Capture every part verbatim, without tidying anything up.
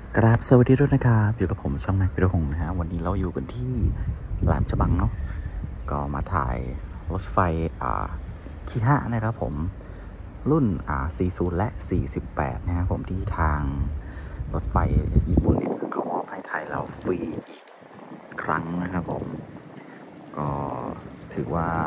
กราบสวัสดีด้วยนะครับอยู่กับผมช่องนายพิรพงศ์นะฮะวันนี้เราอยู่กันที่แหลมฉบังเนาะก็มาถ่ายรถไฟอ่าคีฮะนะครับผมรุ่นอ่าสี่สิบและสี่สิบแปดนะครับผมที่ทางรถไฟญี่ปุ่นเนี่ยเขามอบให้ไทยเราฟรีอีกครั้งนะครับผมก็ถือว่า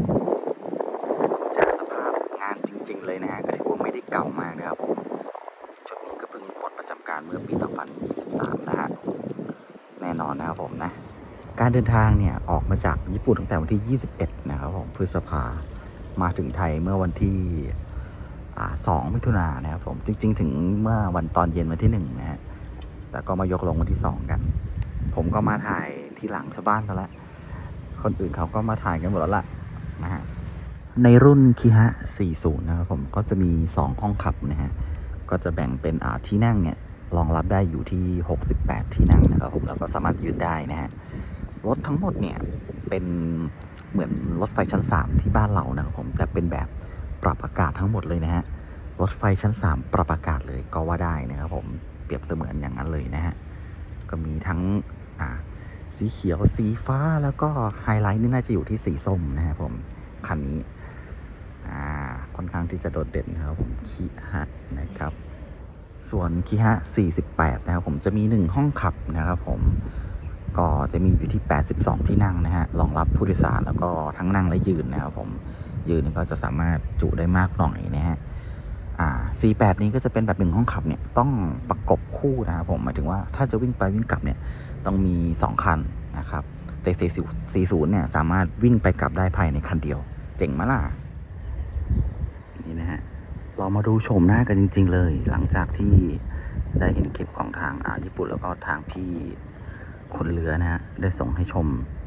จากสภาพงานจริงๆเลยนะฮะก็ถือว่าไม่ได้เก่ามากนะครับผมชุดนี้ก็เพิ่งหมดประจำการเมื่อปีสองพันยี่สิบสามนะฮะแน่นอนนะครับผมนะการเดินทางเนี่ยออกมาจากญี่ปุ่นตั้งแต่วันที่ยี่สิบเอ็ดนะครับผมพฤษภามาถึงไทยเมื่อวันที่สองมิถุนายนนะครับผมจริงๆถึงเมื่อวันตอนเย็นวันที่หนึ่งนะฮะแต่ก็มายกลงวันที่สองกันผมก็มาถ่ายที่หลังชาวบ้านกันแล้วคนอื่นเขาก็มาถ่ายกันหมดแล้วล่ะนะฮะในรุ่นคิฮะสี่สิบนะครับผมก็จะมีสองห้องขับนะฮะก็จะแบ่งเป็นอ่าที่นั่งเนี่ยรองรับได้อยู่ที่หกสิบแปดที่นั่งนะครับผมแล้วก็สามารถยืนได้นะฮะรถทั้งหมดเนี่ยเป็นเหมือนรถไฟชั้นสามที่บ้านเรานะครับผมแต่เป็นแบบปรับอากาศทั้งหมดเลยนะฮะรถไฟชั้นสามปรับอากาศเลยก็ว่าได้นะครับผมเปรียบเสมือนอย่างนั้นเลยนะฮะก็มีทั้งอ่าสีเขียวสีฟ้าแล้วก็ไฮไลท์นี่น่าจะอยู่ที่สีส้มนะฮะผมคันนี้อ่าค่อนข้างที่จะโดดเด่นนะครับผมคิฮะนะครับส่วนคิฮะสี่สิบแปดนะครับผมจะมีหนึ่งห้องขับนะครับผมก็จะมีอยู่ที่แปดสิบสองที่นั่งนะฮะรองรับผู้โดยสารแล้วก็ทั้งนั่งและยืนนะครับผมยืนก็จะสามารถจุได้มากหน่อยนะฮะอ่าสี่สิบแปดนี้ก็จะเป็นแบบหนึ่งห้องขับเนี่ยต้องประกบคู่นะครับผมหมายถึงว่าถ้าจะวิ่งไปวิ่งกลับเนี่ยต้องมีสองคันนะครับแต่สี่สิบเนี่ยสามารถวิ่งไปกลับได้ภายในคันเดียวเจ๋งมากล่ะนี่นะฮะเรามาดูชมหน้ากันจริงๆเลยหลังจากที่ได้เห็นคลิปของทางอ่าญี่ปุ่นแล้วก็ทางพี่คนเรือนะฮะได้ส่งให้ชม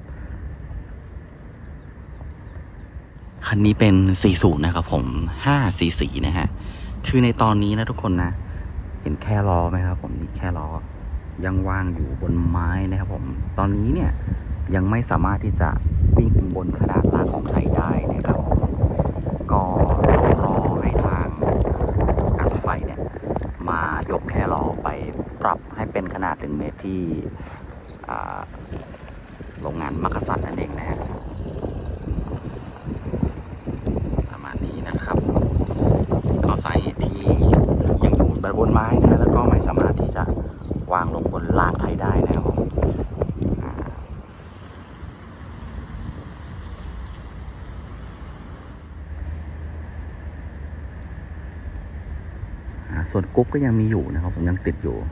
คันนี้เป็นสี่สิบนะครับผมห้าซีซีนะฮะคือในตอนนี้นะทุกคนนะเห็นแค่ล้อไหมครับผมนี่แค่ล้อยังวางอยู่บนไม้นะครับผมตอนนี้เนี่ยยังไม่สามารถที่จะวิ่งบนขนาดลากของไทยได้นะครับก็รอให้ทางการรถไฟเนี่ยมายกแค่ล้อไปปรับให้เป็นขนาดหนึ่งเมตรที่โรงงานมักกะสันนั่นเองนะฮะประมาณนี้นะครับก็สาเหตุที่ยังอยู่บนไม้นะแล้วก็ไม่สามารถที่จะวางลงบนลากไทยได้นะครับผมส่วนกุ๊บก็ยังมีอยู่นะครับผมยังติดอยู่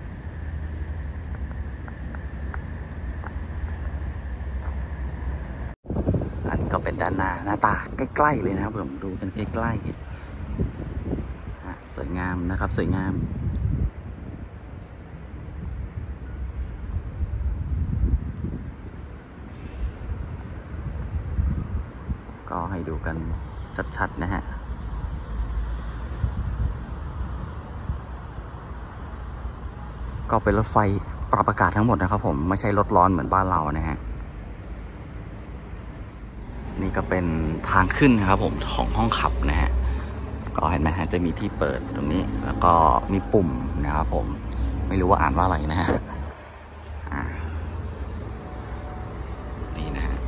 อันนี้ก็เป็นด้านหน้าหน้าตาใกล้ๆเลยนะครับผมดูกันใกล้ๆสวยงามนะครับสวยงามก็ให้ดูกันชัดๆนะฮะก็เป็นรถไฟปรับอากาศทั้งหมดนะครับผมไม่ใช่รถร้อนเหมือนบ้านเรานะฮะนี่ก็เป็นทางขึ้นนะครับผมของห้องขับนะฮะก็เห็นไหมฮะจะมีที่เปิดตรงนี้แล้วก็มีปุ่มนะครับผมไม่รู้ว่าอ่านว่าอะไรนะฮะนี่นะฮะ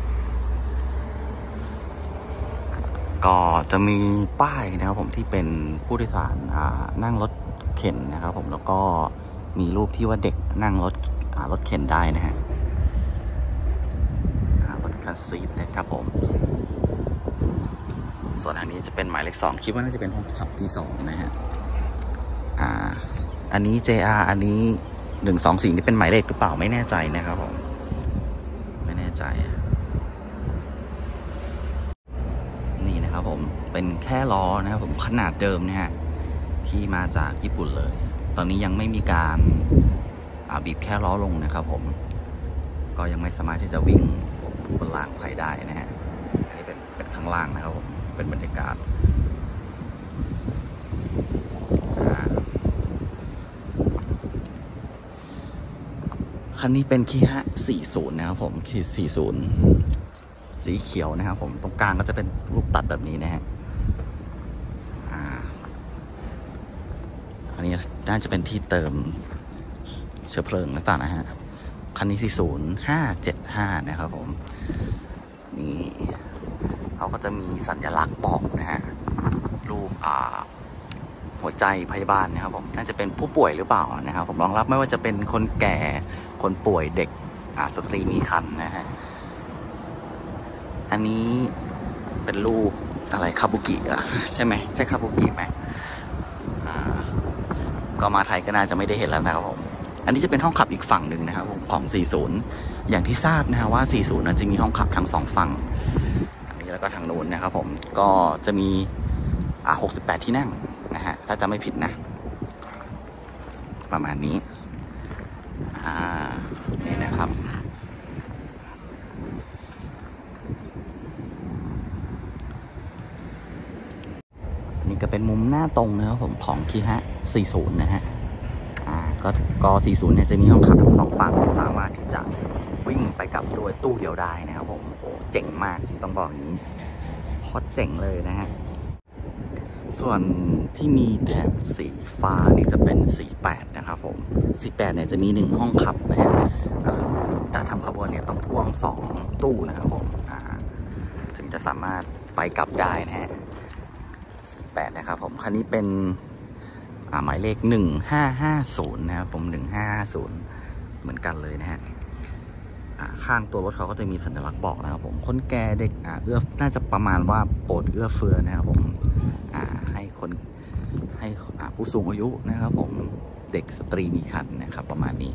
ก็จะมีป้ายนะครับผมที่เป็นผู้โดยสารนั่งรถเข็นนะครับผมแล้วก็มีรูปที่ว่าเด็กนั่งรถรถเข็นได้นะฮะรถคันซีทนะครับผมส่วนอันนี้จะเป็นหมายเลขสองคิดว่าน่าจะเป็นห้องขับที่สองนะฮะอ่าอันนี้ เจ อาร์ อันนี้หนึ่งสองสี่นี่เป็นหมายเลขหรือเปล่าไม่แน่ใจนะครับผมไม่แน่ใจนี่นะครับผมเป็นแค่ล้อนะครับผมขนาดเดิมนะฮะที่มาจากญี่ปุ่นเลยตอนนี้ยังไม่มีการบีบแค่ล้อลงนะครับผมก็ยังไม่สามารถที่จะวิ่งบนรางไฟได้นะฮะอันนี้เป็นเป็นข้างล่างนะครับผมเป็นบรรยากาศคันนี้เป็นคิฮะสี่สิบนะครับผมคิสี่สิบสีเขียวนะครับผมตรงกลางก็จะเป็นรูปตัดแบบนี้นะฮะอันนี้น่าจะเป็นที่เติมเชื้อเพลิงหรือเปล่านะฮะคันนี้สี่ศูนย์ห้าเจ็ดห้านะครับผมนี่เขาก็จะมีสัญลักษณ์บอกนะฮะรูปอ่าหัวใจพยาบาลนะครับผมน่าจะเป็นผู้ป่วยหรือเปล่านะครับผมรองรับไม่ว่าจะเป็นคนแก่คนป่วยเด็กอ่าสตรีมีครรภ์นะฮะอันนี้เป็นรูปอะไรคาบุกิอ่ะใช่ไหมใช่คาบุกิไหมอ่าก็มาไทยก็น่าจะไม่ได้เห็นแล้วนะครับผมอันนี้จะเป็นห้องขับอีกฝั่งหนึ่งนะครับผมของสี่สิบอย่างที่ทราบนะฮะว่าสี่สิบจะมีห้องขับทั้งสองฝั่งอันนี้แล้วก็ทางโน้นนะครับผมก็จะมีอ่าหกสิบแปดที่นั่งนะฮะถ้าจะไม่ผิดนะประมาณนี้อ่านี่นะครับนี่ก็เป็นมุมหน้าตรงนะครับผมของคีฮะสี่สิบนะฮะอ่าก็ก็สี่สิบเนี่ยจะมีห้องขับทั้งสองฝั่งสามารถที่จะวิ่งไปกับด้วยตู้เดียวได้นะครับผมโอ้เจ๋งมากต้องบอกอย่างนี้โคตรเจ๋งเลยนะฮะส่วนที่มีแถบสีฟ้านี่จะเป็นสีแปดนะครับผมสีแปดเนี่ยจะมีหนึ่งห้องขับนะฮะก็คือถ้าทำขบวนเนี่ยต้องพ่วงสองตู้นะครับผมอ่าถึงจะสามารถไปกลับได้นะฮะสีแปดนะครับผมคันนี้เป็นอ่าหมายเลขหนึ่งห้าห้าศูนย์นะครับผมหนึ่งห้าห้าศูนย์เหมือนกันเลยนะฮะข้างตัวรถเขาก็จะมีสัญลักษณ์บอกนะครับผมคนแก่เด็กอ่าเอื้อน่าจะประมาณว่าโปรดเอื้อเฟื้อนะครับผมอ่าให้คนให้อ่าผู้สูงอายุนะครับผมเด็กสตรีมีครรภ์นะครับประมาณนี้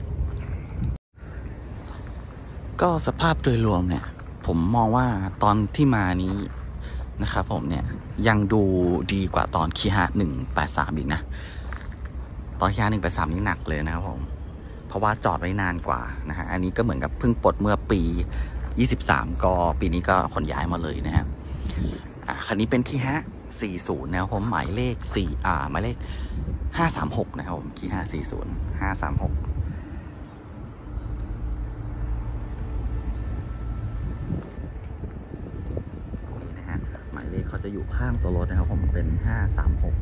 ก็สภาพโดยรวมเนี่ยผมมองว่าตอนที่มานี้นะครับผมเนี่ยยังดูดีกว่าตอนคีฮะหนึ่งแปดสามอีกนะตอนคีฮะหนึ่งแปดสามนี่หนักเลยนะครับผมเพราะว่าจอดไว้นานกว่านะฮะอันนี้ก็เหมือนกับเพิ่งปลดเมื่อปียี่สิบสามก็ปีนี้ก็ขนย้ายมาเลยนะฮะอ่าคันนี้เป็นคีฮะสี่สิบนะครับผมหมายเลขสี่อ่าหมายเลขห้าสามหกนะครับผมคีฮะสี่สิบ ห้าสามหกนี่นะฮะหมายเลขเขาจะอยู่ข้างตัวรถนะครับผมเป็นห้าสามหก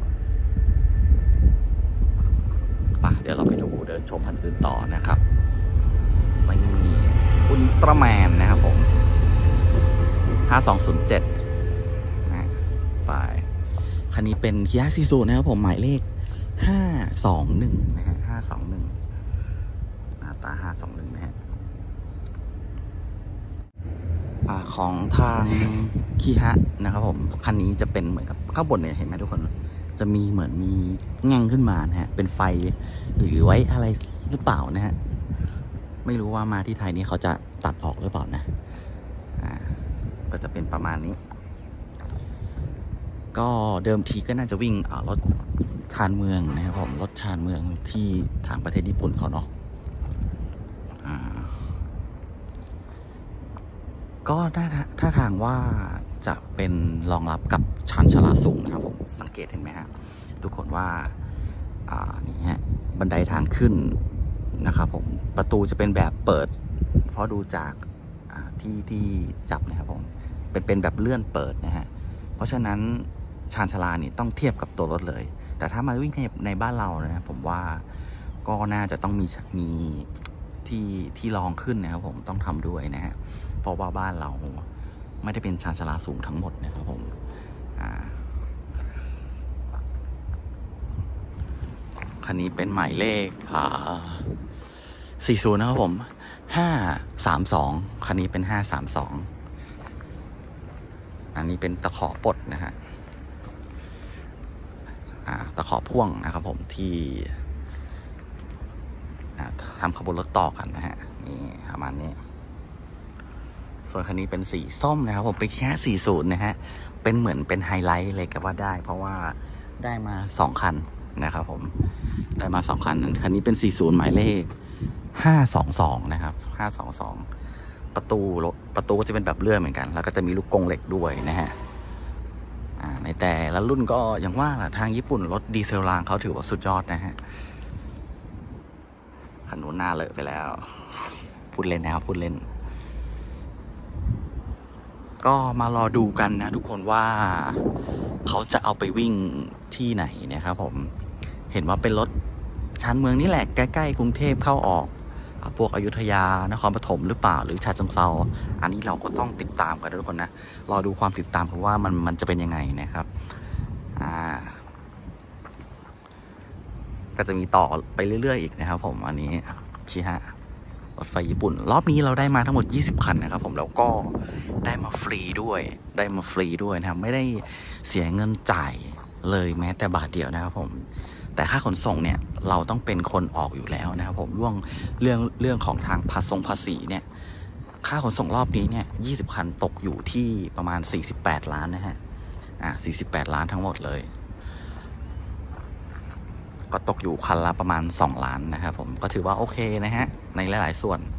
ป่ะเดี๋ยวเราไปดูเดินชมคันอื่นต่อนะครับไม่มีอุลตร้าแมนนะครับผมห้าสองศูนย์เจ็ดนะไปคันนี้เป็นคีฮะซีซูนะครับผมหมายเลขห้าสองหนึ่งนะฮะห้าสองหนึ่งหน้าตาห้าสองหนึ่งนะฮะอ่าของทางคีฮะนะครับผมคันนี้จะเป็นเหมือนกับข้างบนเนี่ยเห็นไหมทุกคนจะมีเหมือนมีแง่งขึ้นมานะฮะเป็นไฟหรือไว้อะไรหรือเปล่านะฮะไม่รู้ว่ามาที่ไทยนี่เขาจะตัดออกหรือเปล่านะอ่าก็จะเป็นประมาณนี้ก็เดิมทีก็น่าจะวิ่งรถชานเมืองนะครับผมรถชานเมืองที่ทางประเทศญี่ปุ่นเขาเนาะอ่าก็ถ้าถ้าทางว่าจะเป็นรองรับกับชานชาลาสูงนะครับผมสังเกตเห็นไหมฮะทุกคนว่าอ่านี่ฮะบันไดทางขึ้นนะครับผมประตูจะเป็นแบบเปิดเพราะดูจากที่ที่จับนะครับผมเป็นเป็นแบบเลื่อนเปิดนะฮะเพราะฉะนั้นชานชาลานี่ต้องเทียบกับตัวรถเลยแต่ถ้ามาวิ่งในในบ้านเรานะผมว่าก็น่าจะต้องมีมีที่ที่รองขึ้นนะครับผมต้องทำด้วยนะฮะเพราะว่าบ้านเราไม่ได้เป็นชานชาลาสูงทั้งหมดนะครับผมอ่าคันนี้เป็นหมายเลขอ่าสี่สิบนะครับผมห้าสามสองคันนี้เป็นห้าสามสองอันนี้เป็นตะขอปลดนะฮะตะขอพ่วงนะครับผมที่ทำขบวนรถต่อกันนะฮะนี่ประมาณนี้ส่วนคันนี้เป็นสีส้มนะครับผมเป็นแค่สี่สิบนะฮะเป็นเหมือนเป็นไฮไลท์เลยก็ว่าได้เพราะว่าได้มาสองคันนะครับผมได้มาสองคันคันนี้เป็นสี่สิบหมายเลขห้าสองสองนะครับห้าสองสองประตูประตูก็จะเป็นแบบเลื่อนเหมือนกันแล้วก็จะมีลูกกรงเหล็กด้วยนะฮะในแต่ละรุ่นก็อย่างว่าล่ะทางญี่ปุ่นรถดีเซลรางเขาถือว่าสุดยอดนะฮะคันนู้นหน้าเลอะไปแล้วพูดเล่นนะครับพูดเล่นก็มารอดูกันนะทุกคนว่าเขาจะเอาไปวิ่งที่ไหนนะครับผมเห็นว่าเป็นรถชานเมืองนี่แหละใกล้ๆกรุงเทพเข้าออกอ่ะพวกอยุธยานครปฐมหรือเปล่าหรือฉะเชิงเทราอันนี้เราก็ต้องติดตามกันนะทุกคนนะรอดูความติดตามกันว่ามันมันจะเป็นยังไงนะครับอ่าก็จะมีต่อไปเรื่อยๆอีกนะครับผมอันนี้ชี้ฮะรถไฟญี่ปุ่นรอบนี้เราได้มาทั้งหมดยี่สิบคันนะครับผมแล้วก็ได้มาฟรีด้วยได้มาฟรีด้วยนะครับไม่ได้เสียเงินจ่ายเลยแม้แต่บาทเดียวนะครับผมแต่ค่าขนส่งเนี่ยเราต้องเป็นคนออกอยู่แล้วนะครับผมเรื่องเรื่องเรื่องของทางภาษีภาษีเนี่ยค่าขนส่งรอบนี้เนี่ยยี่สิบคันตกอยู่ที่ประมาณสี่สิบแปดล้านนะฮะอ่าสี่สิบแปดล้านทั้งหมดเลยก็ตกอยู่คันละประมาณสองล้านนะครับผมก็ถือว่าโอเคนะฮะในหลายๆส่วน